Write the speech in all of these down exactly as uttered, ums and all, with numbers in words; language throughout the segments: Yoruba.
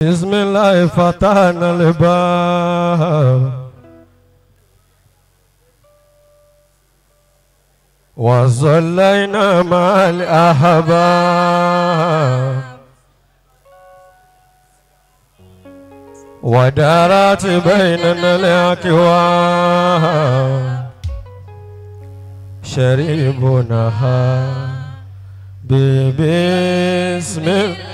بسم الله فتحنا الباب وصلينا مع الأحباب ودارت بيننا الأكواب شريبناها ببسم الله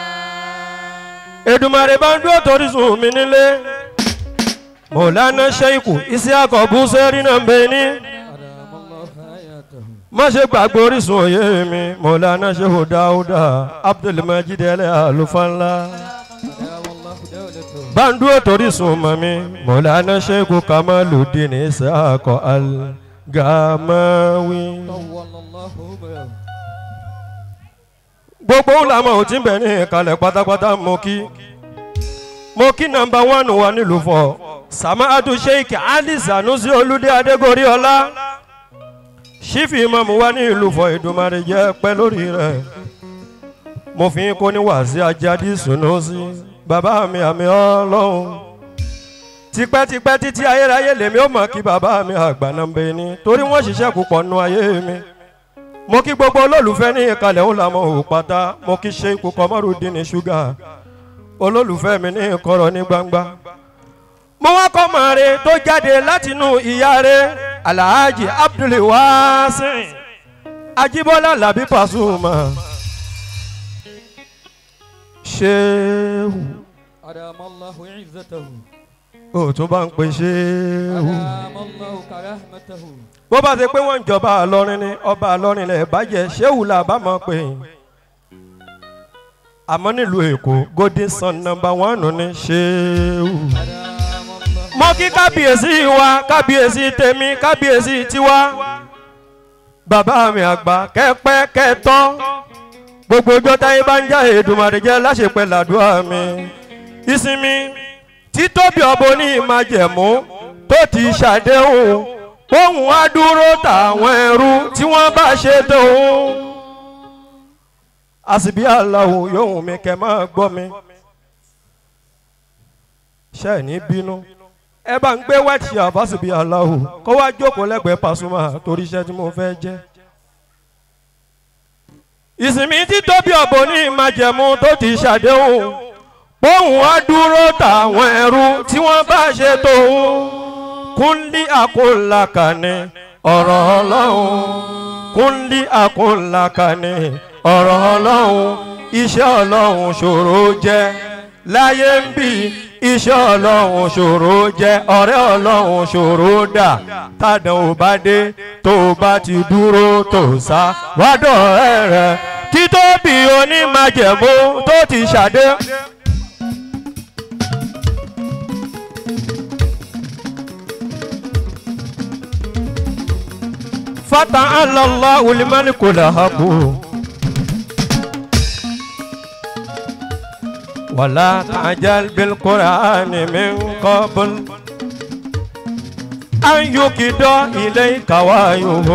Èdùmàrè bá ń dúró torí sùn mí nílé Mọ̀lánà Ṣẹ́ìkù Ìsíákù Búsẹ́rì náà ń bẹ ní má ṣe gbàgbé orísun òye mi Mọ̀lánà Ṣẹ́hù Dáúdà Abdulmajid Al-Alufánlá bá ń dúró torí sùn mọ́ mi Mọ̀lánà Ṣẹ́ìkù Kamaludin Ìsíákù Al-Gamawi gbogbo ńlá ò tí ń bẹ̀ ní ìkàlẹ̀ pátápátá mo kí mo kí nàmbà wánù wa nílùú fọ Sàmáàtù Sheikh Ali Sanusi Olúdé Adégórí ọlá ṣífì ìmáàmù wa ní ìlú fọ Èdùmàrè jẹ́ pẹ́ lórí rẹ̀ mo fi kó ní wàásí Àjàdí Sanusi bàbá mi àmì ọlọ́run tipẹ́tipẹ́ títí ayérayé lèmi ó mọ̀ kí bàbá mi àgbà nàmbẹ̀ ni torí wọ́n ṣiṣẹ́ púpọ̀ nù ayé mi. Mo kí gbogbo olólùfẹ́ ní ìkàlẹ̀ ó la mọ̀ ò pátá mo kí Sheikh Kamaludin Sugar olólùfẹ́ mi ní ìkọ̀rọ̀ ní gbangba. Mo wá kọ́ mọ̀ rẹ̀ tó jáde látinú ìyá rẹ̀ Alhaji Abdulwasi Ajibola Labi Pasuma Shehu Adamallahu izzatahu ó tún bá ń pè Shehu Adamallahu karahmatahu bó bá ṣe pé wọ́n ń jọba àlọ́rin ni ọba àlọ́rin lẹ̀ bàjẹ́ Ṣéhù là bá mọ̀ pé àmọ́ nílùú Èkó golden son number one ní Ṣéhù. Mo kí kábíyèsí wa kábíyèsí tèmi kábíyèsí tiwa bàbá mi àgbà kẹ́pẹ́ kẹ́tọ́ gbogbo ọjọ́ táyé bá ń já Èdùmàrè jẹ́ láṣepẹ́ làdúrà mi ìsinmi títóbi ọ̀bọ ní ìmájẹ̀mú tó ti ṣàdéhùn ohun adúró tàwọn ẹrú tí wọ́n bá ṣe tó àsìbí aláwo yóò mi kẹ́ máa gbọ́ mi ṣe ní bínú ẹ bá ń gbé wáìtì àfàsìbí aláwo kó wá jókòó lẹ́gbẹ̀ẹ́ Pasuma torí iṣẹ́ tí mo fẹ́ jẹ́ ìsinmi títóbi ọ̀bọ ní ìmájẹ̀mú tó ti ṣàdéhùn ohun adúró tàwọn ẹrú tí wọ́n bá ṣe tó kúnlí àkólàkàní ọ̀rọ̀ ọlọ́run kúnlí àkólàkàní ọ̀rọ̀ ọlọ́run iṣẹ́ ọlọ́run ṣòro jẹ́ láyé ń bí iṣẹ́ ọlọ́run ṣòro jẹ́ ọ̀rẹ́ ọlọ́run ṣòro dà tádàn ò bá dé tó bá ti dúró tó sá wádọ̀ ẹ̀rẹ̀ títóbi onímájẹ̀mú tó ti ṣàdé. فتعالى الله الملك الحق ولا تعجل بالقرآن من قبل أن يكد إليك وحيه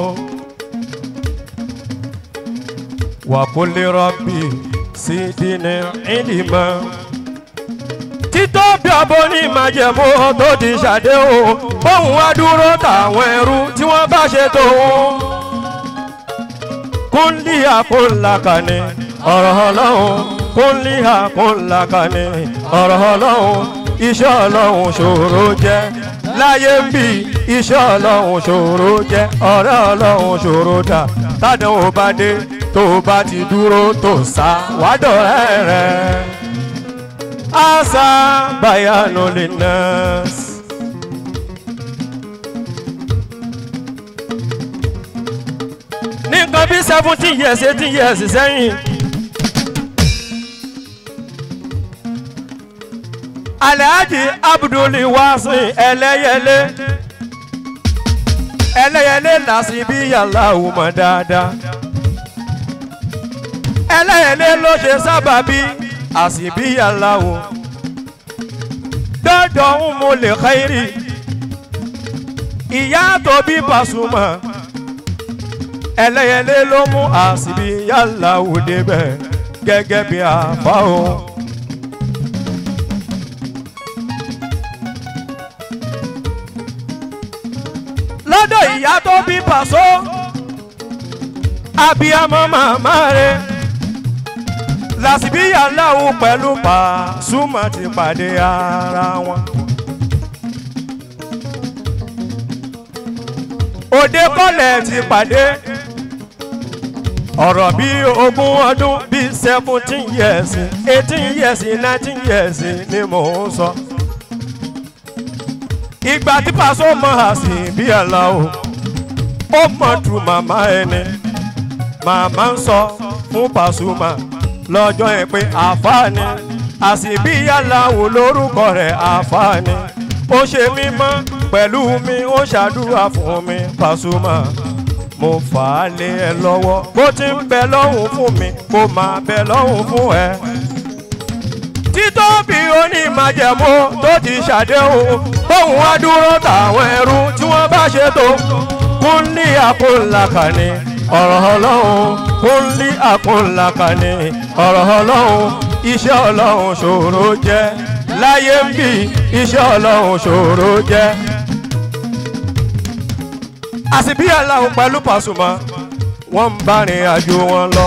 وقل ربي زدني علما títóbi ọ̀bọ ní ìmájẹ̀mú tó ti ṣàdéhùn ohun adúró tàwọn ẹrú tí wọ́n bá ṣe tó kúnlí àkólàkàní ọ̀rọ̀ ọlọ́run kúnlí àkólàkàní ọ̀rọ̀ ọlọ́run iṣẹ́ ọlọ́run ṣòro jẹ́ láyé ń bí iṣẹ́ ọlọ́run ṣòro jẹ́ ọ̀rẹ́ ọlọ́run ṣòro dà tádàn ò bá dé tó bá ti dúró tó sá wádọ̀ rẹ̀. Asa bayanu linnas ní nǹkan bí seventeen years eighteen years sẹ́yìn Alhaji Abdulwasi ẹlẹ́yẹlé ẹlẹ́yẹlé làṣìbí yàrá òmò dáadáa ẹlẹ́yẹlé ló ṣe sábàbí àsìbí aláwo dọ́dọ̀ ń mo lè khairi ìyá tó bí Pasuma ẹlẹ́yẹlé ló mú àsìbí aláwo débẹ̀ gẹ́gẹ́ bí àfáà o ìyá tó bí Paso abiyamọ màmá rẹ̀ làsìbíyà láwù pẹ̀lú Pasuma ti pàdé ara wọn. òde kọ́lẹ̀ ti pàdé ọ̀rọ̀ bí ogún ọdún bí seventeen years eighteen years nineteen years ni mò ń sọ. ìgbà tí Paso mọ̀ àsìbíyà láwù ó mọ̀ tu màmá ẹni màmá ń sọ fún Pasuma lọ́jọ́ yẹn pé àfáàní àsìbíyà láwù lórúkọ rẹ̀ àfáàní ó ṣe mímọ́ pẹ̀lú mi ó ṣàdúrà fún mi Pasuma mo fà á lé ẹ lọ́wọ́ bó ti ń bẹ lọ́hùn fún mi kó máa bẹ lọ́hùn fún ẹ. títóbi onímájẹ̀mú tó ti ṣàdéhùn bóun á dúró táwọn ẹrú tí wọ́n bá ṣe tó kúnlí àkúnlàkàní ọ̀rọ̀ ọlọ́run kúnlí àkúnlàkàní ọ̀rọ̀ ọlọ́run iṣẹ́ ọlọ́run ṣòro jẹ́ láyé ń bí iṣẹ́ ọlọ́run ṣòro jẹ́. àsìbíyà láwù pẹ̀lú Pasuma wọ́n ń bá rìn àjò wọn lọ.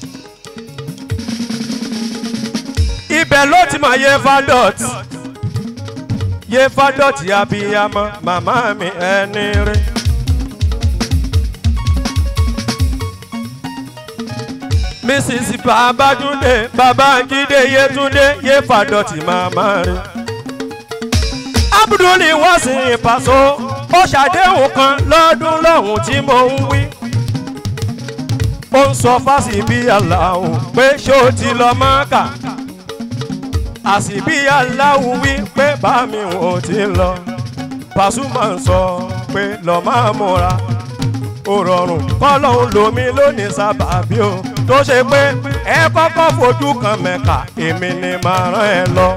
ibẹ̀ ló ti mọ̀ Yefadot Yefadot abiyamọ màmá mi ẹni rẹ̀. Missus Babátúndé Babájídé Yétúndé Yefadot màmá rẹ̀. Abdul Wasiu Paso ó ṣàdéhùn kan lọ́dún lọ́hùn tí mo ń wí. ó ń sọ fásibíyà láwù pé ṣé ó ti lọ Mákà. àsìbíyà láwù wí pé bá mi ò ti lọ. Pasuma ń sọ pé lọ máa múra ó rọrùn kọ́lọ́hún lomi lónìí sábàbí o tó ṣe pé ẹ kọ́kọ́ fojú kan Mẹ́kà èmi ni màá rán ẹ lọ.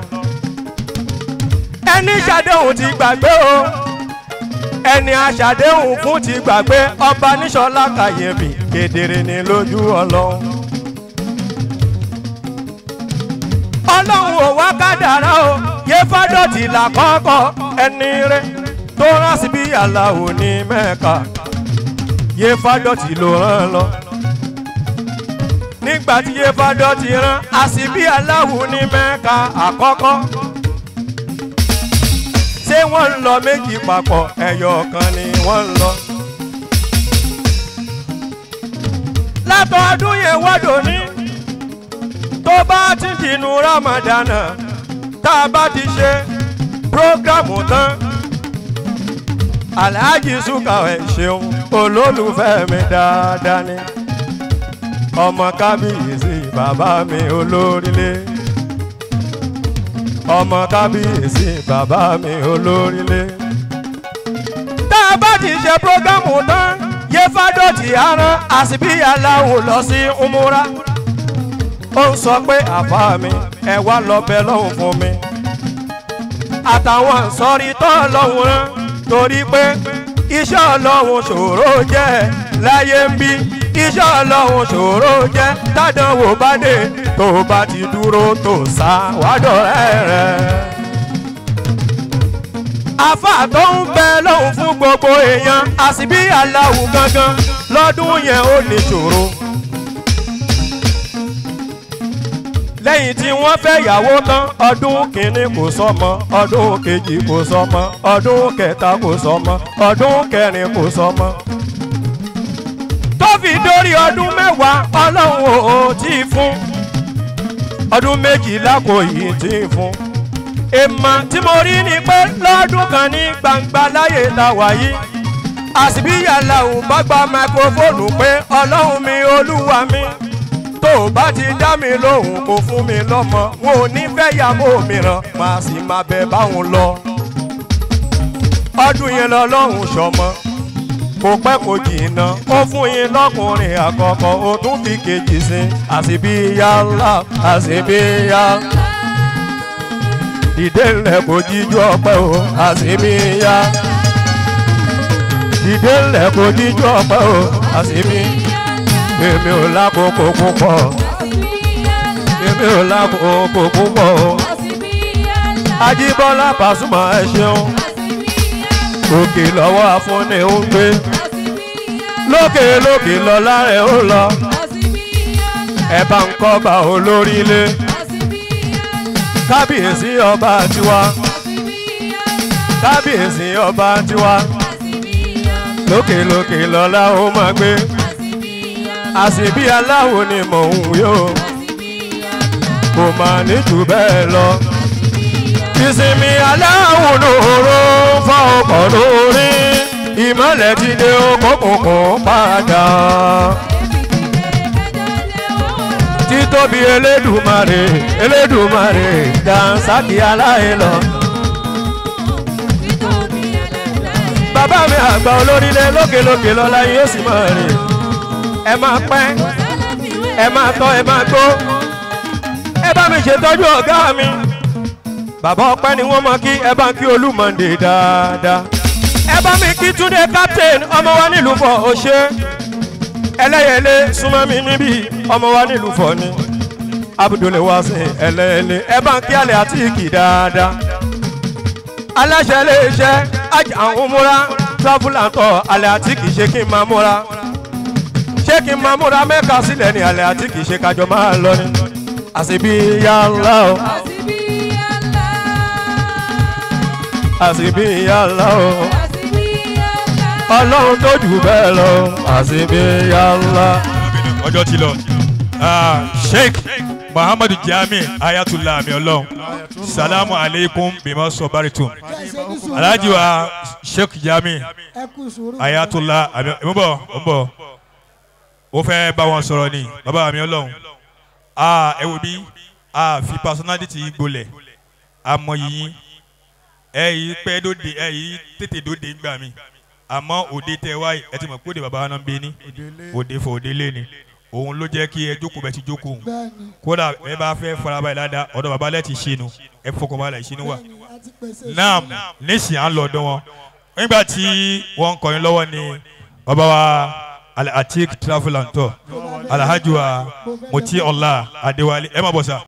ẹni ṣàdéhùn ti gbàgbé o ẹni aṣàdéhùn fún ti gbàgbé ọba níṣọlá kàyéfì kedere ní lójú Ọlọ́run. Ọlọ́run ò wá kádàrá o Yefadot làkọ́kọ́ ẹni rẹ̀ tó rán àsìbíyà láwù ní Mẹ́kà. Yefadot ló rán lọ. nígbà tí Yefadot rán àsìbíyà láwù ní Mẹ́kà àkọ́kọ́ ṣé wọ́n ń lọ méjì papọ̀ ẹyọ kan ni wọ́n ń lọ. látọdún yẹn wọ́dọ̀ ní tó bá ti dìnnú Ramadana tá a bá ti ṣe prógrámù tán Alhaji Sukawe ṣeun olólùfẹ́ mi dáadáa ni ọmọ kábíyèsí bàbá mi olórílé ọmọ kábíyèsí bàbá mi olórílé. tá a bá ti ṣe prógámù tán Yefadot arán àsìbíyà láwù lọ sí umura. ó ń sọ pé àfá mi ẹ wá lọ bẹ lọ́hùn fún mi àtàwọn sọrí tó lọ́hùn rán torí pé iṣẹ́ Ọlọ́run ṣòro jẹ́ láyé ń bí iṣẹ́ Ọlọ́run ṣòro jẹ́ tádánwò bá dé tó bá ti dúró tó sá wádọ̀rẹ́ rẹ̀. àfà tó ń bẹ lọ́hùn fún gbogbo èèyàn àsìbíyà láwù gangan lọ́dún yẹn ó ní ṣòro. lẹ́yìn tí wọ́n fẹ́ yàwó tán ọdún kìíní kò sọmọ ọdún kejì kò sọmọ ọdún kẹta kò sọmọ ọdún kẹrin kò sọmọ. tó fi dórí ọdún mẹ́wàá Ọlọ́run ò tí ì fún ọdún méjìlá kò yìí tí ì fún. èèmọ̀ tí mo rí ni pé lọ́dún kan ní gbangba láyé ta wáyé àsìbíyà láwù bá gba máikrófóònù pé Ọlọ́run mi Olúwa mi tó bá ti dá mi lóhùn kò fún mi lọ́mọ wọn ò ní fẹ́ yàwó mìíràn màá sì máa bẹ báwọn lọ. ọdún yẹn lọ́lọ́run ṣọmọ kò pẹ́ kò jìnnà ó fún yín lọ́kùnrin àkọ́kọ́ ó tún fi kejì sí àsìbíyà ńlá àsìbíyà. dìde ńlẹ̀ kò jíjú ọpẹ́ o àsìbíyà. dìde ńlẹ̀ kò jíjú ọpẹ́ o àsìbíyà. èmi ò lákòókò púpọ̀ èmi ò lákòókò púpọ̀ Ajíbọ́lá Pasuma ẹ ṣeun òkè lọ́wọ́ afúnni ó ń gbé. lókè lókè lọ́lá rẹ̀ ó lọ ẹ bá ń kọ́ bá olórí ilé kábíyèsí ọba tiwa kábíyèsí ọba tiwa lókè lókè lọ́lá ó máa gbé àṣìbí aláwo ni mò ń yó kò máa ní jù bẹ́ẹ̀ lọ ìsinmi aláwo lòró fọ́ ọkọ̀ lórí ìmọ̀lẹ̀ ti dé okòkòkò padà títóbi elédùmarè elédùmarè dànsákì aláìlọ. bàbá mi àgbà olórílẹ̀ lókèlókè lọ́la yóò sì máa rìn ẹ máa pẹ́ ẹ máa tọ́ ẹ máa gbó ẹ bá mi ṣètọ́jú ọ̀gá mi bàbá ọpẹ́ ni wọ́n mọ kí ẹ bá ń kí Olúmọ̀ndé dáadáa ẹ bá mi kí Túndé captain ọmọ wa nílùú fọ ọṣẹ ẹlẹ́yẹlé súnmọ́ mi níbí ọmọ wa nílùú fọ ni Abdul Wasin ẹlẹ́yẹlé ẹ bá ń kí alẹ́ àti ìkì dáadáa aláṣẹ iléeṣẹ́ àwọn múra travel and tour alẹ́ àti kì í ṣe kí n máa múra ṣé kí n máa múra mẹ́ka sílẹ̀ ní alẹ́ àti kì í ṣe kájọ máa lọ ni àṣìbí yàrá o àṣìbí yàrá o ọlọ́run tó jù bẹ́ẹ̀ lọ àṣìbí yàrá. ọjọ́ ti lọ Sheikh Muhammadu Jami Ayatollah mi ọlọ́run salamu alaikum bima sobaritum alhaji wa Sheikh Jami Ayatollah mo bọ̀ mo bọ̀ ó fẹ́ bá wọn sọ̀rọ̀ ni bàbá mi ọlọ́run ẹ wo bí fi personality gbolẹ̀ àmọ́ yìí ẹ yìí pẹ́ dóde ẹ yìí tètè dóde gbà mí àmọ́ òde tẹ wáyé ẹ ti mọ̀ pé òde bàbá náà ń bẹ ní òde fọ òde lé ni òun ló jẹ́ kí ẹ jókòó bẹ́ẹ̀ ti jókòó kódà ẹ bá fẹ́ farabalẹ̀ dáadáa ọ̀dọ̀ bàbá lẹ́ẹ̀ ti ṣe nu ẹ fọkànbalẹ̀ ìṣinú wa náà nísìnyí à ń lọ ọ̀dọ̀ wọn nígbà tí wọ́n ń kọrin lọ́wọ́ ni bàbá wa Al-Atik travel and tour Alhaji wa Moti Ọlá Adéwálé ẹ má bọ̀ sá.